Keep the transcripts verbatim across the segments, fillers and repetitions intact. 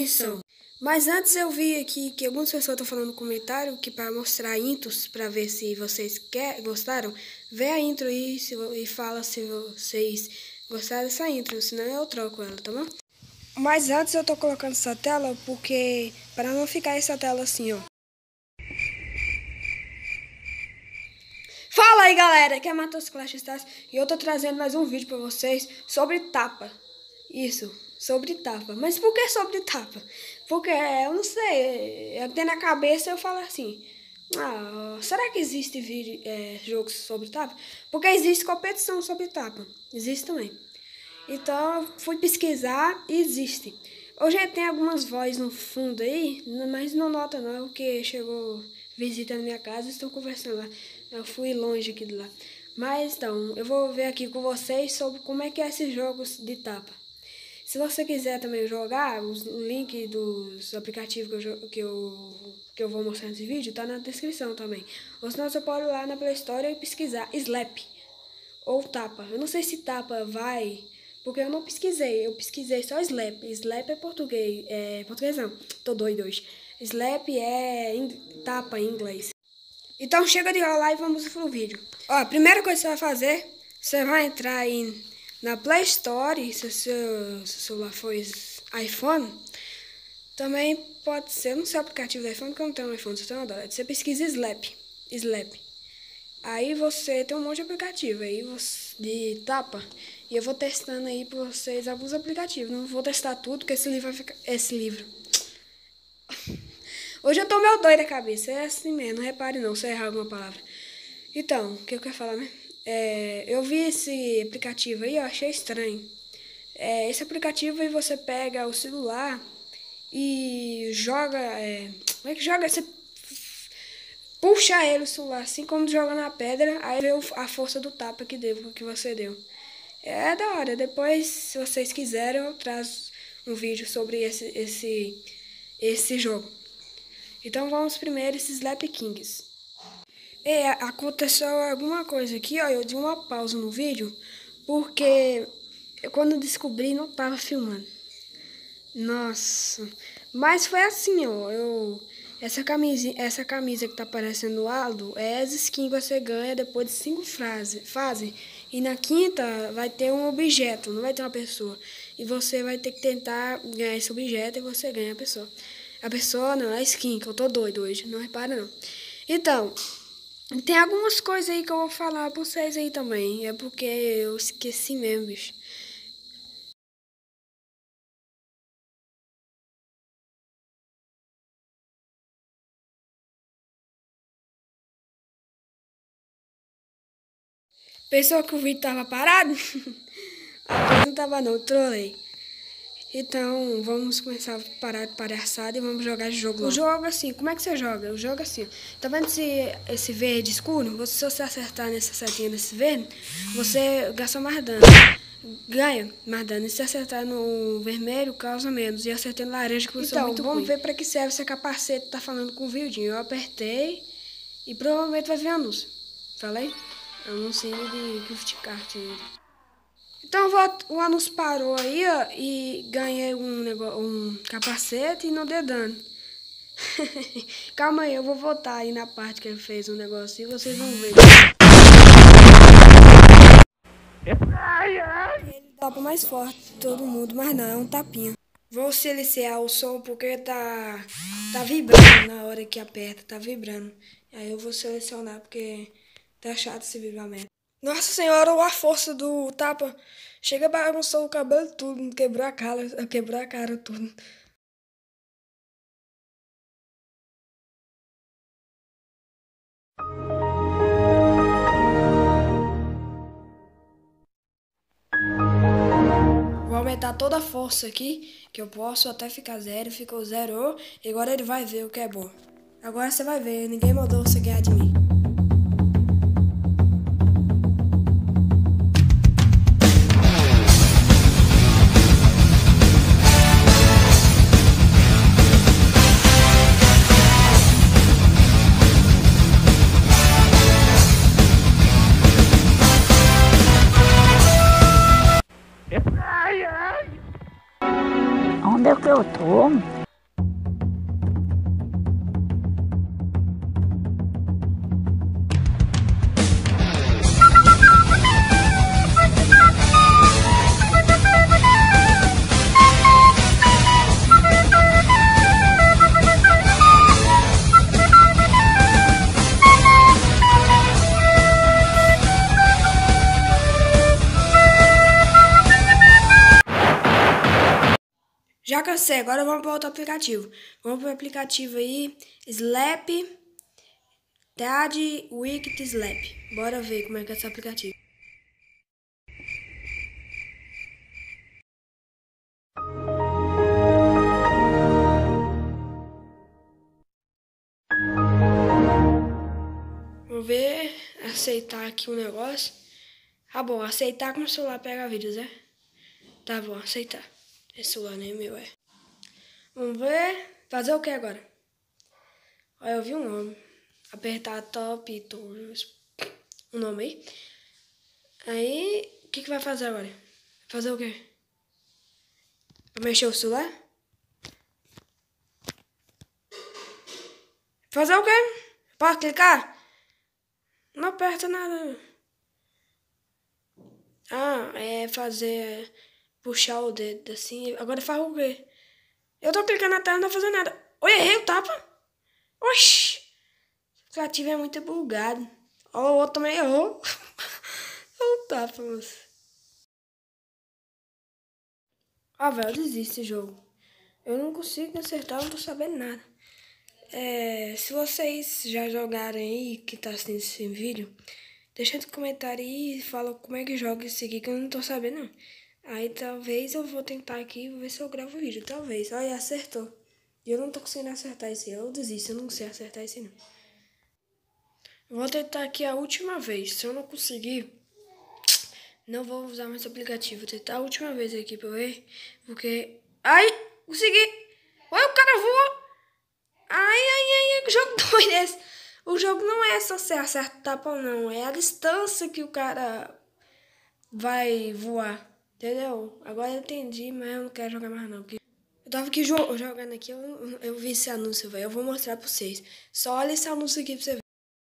atenção. Mas antes eu vi aqui que algumas pessoas estão falando no comentário que para mostrar intros, para ver se vocês quer, gostaram, vê a intro aí se, e fala se vocês gostaram dessa intro, senão eu troco ela, tá bom? Mas antes eu tô colocando essa tela porque, para não ficar essa tela assim, ó. Fala aí galera, aqui é Matheus Clash Stars e eu tô trazendo mais um vídeo pra vocês sobre tapa. Isso, sobre tapa. Mas por que sobre tapa? Porque eu não sei, eu tenho na cabeça eu falo assim, ah, será que existe vídeo, é, jogos sobre tapa? Porque existe competição sobre tapa, existe também. Então eu fui pesquisar e existe. Hoje tem algumas vozes no fundo aí, mas não nota não, porque chegou visita na minha casa e estão conversando lá. Eu fui longe aqui de lá. Mas então, eu vou ver aqui com vocês sobre como é que é esses jogos de tapa. Se você quiser também jogar, o link dos aplicativos que eu, que eu, que eu vou mostrar nesse vídeo tá na descrição também. Ou senão você pode ir lá na Play Store e pesquisar Slap ou tapa. Eu não sei se tapa vai, porque eu não pesquisei. Eu pesquisei só Slap. Slap é português. É português não. Tô doido hoje. Slap é tapa em inglês. Então chega de rolar e vamos pro vídeo. Ó, a primeira coisa que você vai fazer, você vai entrar aí na Play Store, se o seu, se o celular for iPhone, também pode ser, não sei o aplicativo do iPhone, porque eu não tenho um iPhone, só tenho um Android. Você pesquisa Slap, Slap. Aí você tem um monte de aplicativo aí você, de tapa, e eu vou testando aí pra vocês alguns aplicativos. Não vou testar tudo, porque esse livro vai ficar, esse livro... Hoje eu tô meio doida a cabeça, é assim mesmo, não repare não, se eu errar alguma palavra. Então, o que eu quero falar, né? É, eu vi esse aplicativo aí, eu achei estranho. É, esse aplicativo aí você pega o celular e joga, é, como é que joga? Você puxa ele o celular, assim como joga na pedra, aí vê a força do tapa que, deu, que você deu. É da hora, depois, se vocês quiserem, eu trago um vídeo sobre esse, esse, esse jogo. Então vamos primeiro esses Slap Kings. E aconteceu alguma coisa aqui, ó, eu dei uma pausa no vídeo, porque eu, quando eu descobri não tava filmando. Nossa, mas foi assim, ó, eu, essa, camisa, essa camisa que tá aparecendo do lado é as skins que você ganha depois de cinco fases. E na quinta vai ter um objeto, não vai ter uma pessoa. E você vai ter que tentar ganhar esse objeto e você ganha a pessoa. A pessoa não, a skin, que eu tô doido hoje, não repara não. Então, tem algumas coisas aí que eu vou falar pra vocês aí também. É porque eu esqueci mesmo, bicho. Pensou que o vídeo tava parado? Ah, não tava não, trolei. Então, vamos começar a parar de palhaçada e vamos jogar de jogo. O jogo assim, como é que você joga? O jogo assim, tá vendo esse, esse verde escuro? Você, se você acertar nessa setinha desse verde, você gasta mais dano. Ganha mais dano. E se acertar no vermelho, causa menos. E acertando laranja, que você então, é muito vamos ruim. Ver pra que serve esse capacete tá falando com o Vildinho. Eu apertei e provavelmente vai vir anúncio. Falei? Anúncio de gift card. Então o anúncio parou aí, ó, e ganhei um, negócio, um capacete e não deu dano. Calma aí, eu vou voltar aí na parte que ele fez um negócio e vocês vão ver. Ele tapa mais forte de todo mundo, mas não, é um tapinha. Vou silenciar o som porque tá, tá vibrando na hora que aperta, tá vibrando. Aí eu vou selecionar porque tá chato esse vibramento. Nossa senhora, a força do tapa chega bagunçou o cabelo tudo, quebrou a cara, quebrou a cara tudo. Vou aumentar toda a força aqui, que eu posso até ficar zero, ficou zero, e agora ele vai ver o que é bom. Agora você vai ver, ninguém mandou você ganhar de mim. On onde é que eu tô? Já cansei, agora vamos para outro aplicativo. Vamos para o aplicativo aí, Slap, Dad Wicked Slap. Bora ver como é que é esse aplicativo. Vamos ver, aceitar aqui o negócio. Ah, bom, aceitar com o celular pega vídeos, né? Tá bom, aceitar. Esse celular nem é meu, é. Vamos ver. Fazer o que agora? Olha, eu vi um nome. Apertar top todos. O nome aí. Aí, o que que vai fazer agora? Fazer o quê? Vai mexer o celular? Fazer o quê? Pode clicar? Não aperta nada. Ah, é fazer... Puxar o dedo assim. Agora faz o quê? Eu tô clicando na tela e não tô fazendo nada. Oi, errei o tapa. Oxi. O aplicativo é muito bugado. Ó, o outro também errou. Olha o tapa, moço. Ah, velho, eu desisto desse jogo. Eu não consigo acertar, eu não tô sabendo nada. É, se vocês já jogarem aí, que tá assistindo esse vídeo, deixa no comentário aí e fala como é que joga isso aqui, que eu não tô sabendo não. Aí talvez eu vou tentar aqui, vou ver se eu gravo o vídeo, talvez. Olha, acertou. E eu não tô conseguindo acertar esse aí, eu desisto, eu não sei acertar esse não. Vou tentar aqui a última vez, se eu não conseguir, não vou usar mais o aplicativo. Vou tentar a última vez aqui pra eu ver, porque... Ai, consegui! Ué, o cara voou! Ai, ai, ai, que jogo doido esse! O jogo não é só você acerta o tapa não, é a distância que o cara vai voar. Entendeu? Agora eu entendi, mas eu não quero jogar mais não. Porque eu tava aqui jo jogando aqui, eu, eu vi esse anúncio, velho. Eu vou mostrar pra vocês. Só olha esse anúncio aqui pra você ver.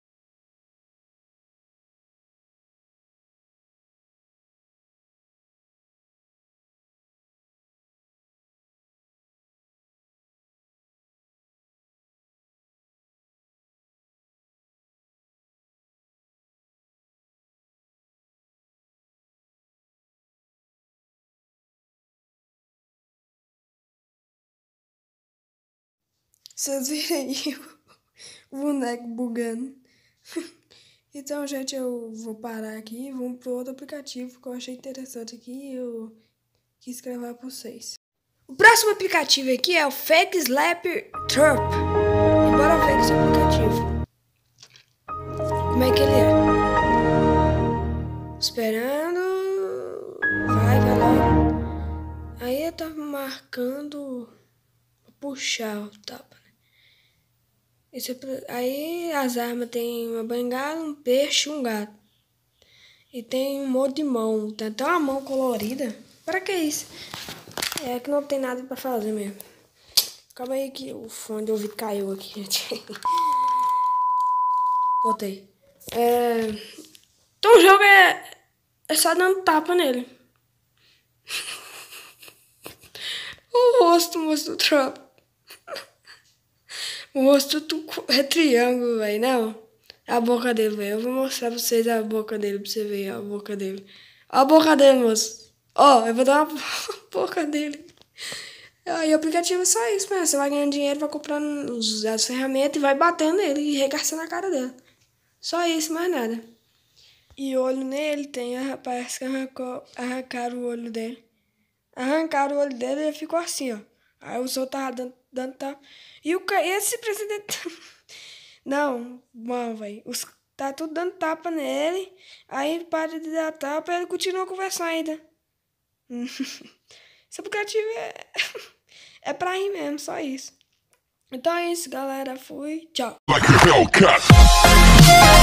Vocês viram aí o boneco bugando. Então, gente, eu vou parar aqui e vamos pro outro aplicativo que eu achei interessante aqui e eu quis gravar pra vocês. O próximo aplicativo aqui é o Fake Slap Trap. E bora ver esse aplicativo. Como é que ele é? Esperando. Vai, vai logo. Aí eu tava marcando puxar o tapa. Esse, aí as armas tem uma bengala, um peixe e um gato. E tem um monte de mão. Tem até uma mão colorida. Pra que isso? É que não tem nada pra fazer mesmo. Calma aí que o fone de ouvido caiu aqui, gente. Voltei. É... Então o jogo é... é só dando tapa nele. O rosto, moço do Trump. O rosto é triângulo, velho, não. A boca dele, velho. Eu vou mostrar pra vocês a boca dele, pra você ver a boca dele. Ó a boca dele, moço. Ó, eu vou dar uma boca dele. E o aplicativo é só isso, né? Você vai ganhando dinheiro, vai comprando as ferramentas e vai batendo nele e regaçando a cara dele. Só isso, mais nada. E olho nele tem, parece que arrancou, arrancaram o olho dele. Arrancaram o olho dele e ele ficou assim, ó. Aí o senhor tava dando, dando tapa. E o, esse presidente... Não, bom, velho. Tá tudo dando tapa nele. Aí para de dar tapa e ele continua conversando ainda. Esse aplicativo é... é pra rir mesmo, só isso. Então é isso, galera. Fui. Tchau.